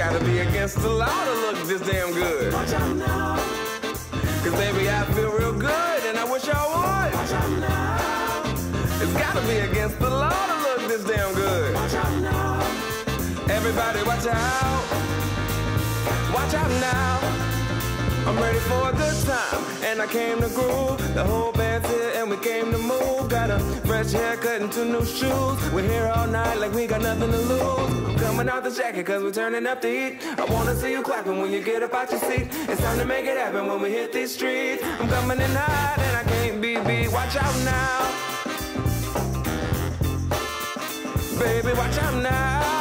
gotta be against the law to look this damn good. Watch out now. Cause baby, I feel real good and I wish I would. Watch out now. It's gotta be against the law to look this damn good. Watch out now. Everybody watch out. Watch out now. I'm ready for a good time, and I came to groove. The whole band's here and we came to move. Got a fresh haircut and 2 new shoes. We're here all night like we got nothing to lose. I'm coming out the jacket cause we're turning up the heat. I wanna see you clapping when you get up out your seat. It's time to make it happen when we hit these streets. I'm coming in hot and I can't be beat. Watch out now. Baby, watch out now.